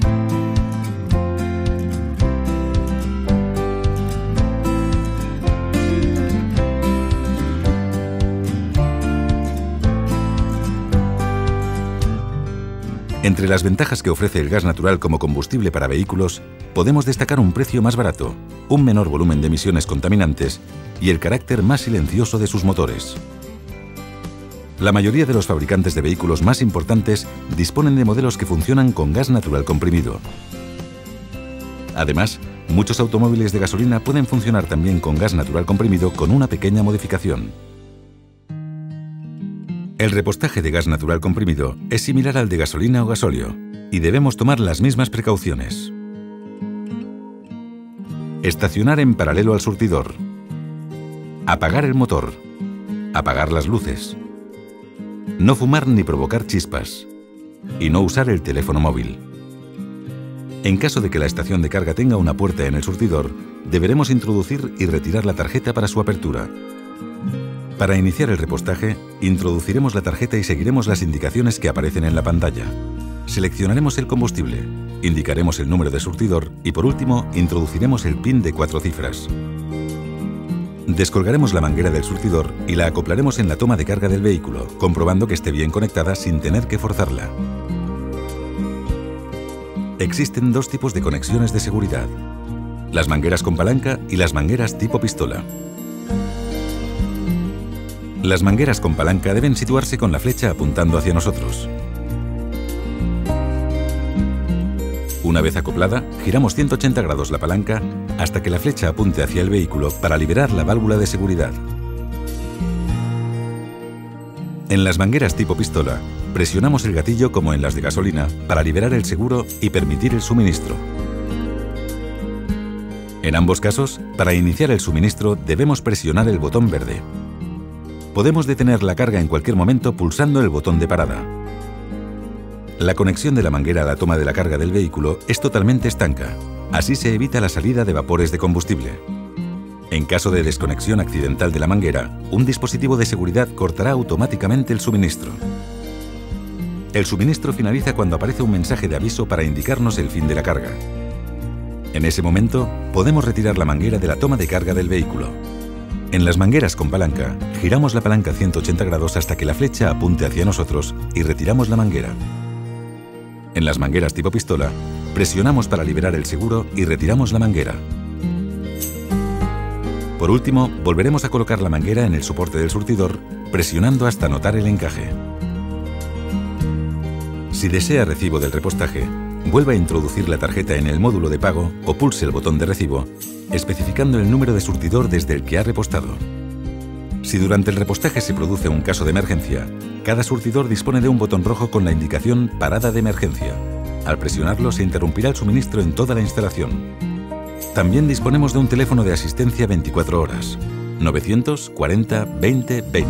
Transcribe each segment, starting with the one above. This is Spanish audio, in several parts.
Entre las ventajas que ofrece el gas natural como combustible para vehículos, podemos destacar un precio más barato, un menor volumen de emisiones contaminantes y el carácter más silencioso de sus motores. La mayoría de los fabricantes de vehículos más importantes disponen de modelos que funcionan con gas natural comprimido. Además, muchos automóviles de gasolina pueden funcionar también con gas natural comprimido con una pequeña modificación. El repostaje de gas natural comprimido es similar al de gasolina o gasóleo y debemos tomar las mismas precauciones. Estacionar en paralelo al surtidor. Apagar el motor. Apagar las luces. No fumar ni provocar chispas. Y no usar el teléfono móvil. En caso de que la estación de carga tenga una puerta en el surtidor, deberemos introducir y retirar la tarjeta para su apertura. Para iniciar el repostaje, introduciremos la tarjeta y seguiremos las indicaciones que aparecen en la pantalla. Seleccionaremos el combustible, indicaremos el número de surtidor y por último introduciremos el PIN de 4 cifras. Descolgaremos la manguera del surtidor y la acoplaremos en la toma de carga del vehículo, comprobando que esté bien conectada sin tener que forzarla. Existen dos tipos de conexiones de seguridad: las mangueras con palanca y las mangueras tipo pistola. Las mangueras con palanca deben situarse con la flecha apuntando hacia nosotros. Una vez acoplada, giramos 180 grados la palanca hasta que la flecha apunte hacia el vehículo para liberar la válvula de seguridad. En las mangueras tipo pistola, presionamos el gatillo como en las de gasolina para liberar el seguro y permitir el suministro. En ambos casos, para iniciar el suministro debemos presionar el botón verde. Podemos detener la carga en cualquier momento pulsando el botón de parada. La conexión de la manguera a la toma de la carga del vehículo es totalmente estanca. Así se evita la salida de vapores de combustible. En caso de desconexión accidental de la manguera, un dispositivo de seguridad cortará automáticamente el suministro. El suministro finaliza cuando aparece un mensaje de aviso para indicarnos el fin de la carga. En ese momento, podemos retirar la manguera de la toma de carga del vehículo. En las mangueras con palanca, giramos la palanca 180 grados hasta que la flecha apunte hacia nosotros y retiramos la manguera. En las mangueras tipo pistola, presionamos para liberar el seguro y retiramos la manguera. Por último, volveremos a colocar la manguera en el soporte del surtidor, presionando hasta notar el encaje. Si desea recibo del repostaje, vuelva a introducir la tarjeta en el módulo de pago o pulse el botón de recibo, especificando el número de surtidor desde el que ha repostado. Si durante el repostaje se produce un caso de emergencia, cada surtidor dispone de un botón rojo con la indicación Parada de emergencia. Al presionarlo se interrumpirá el suministro en toda la instalación. También disponemos de un teléfono de asistencia 24 horas, 940 20 20.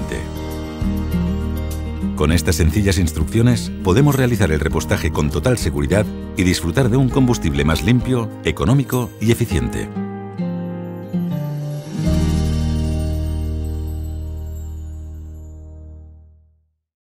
Con estas sencillas instrucciones podemos realizar el repostaje con total seguridad y disfrutar de un combustible más limpio, económico y eficiente.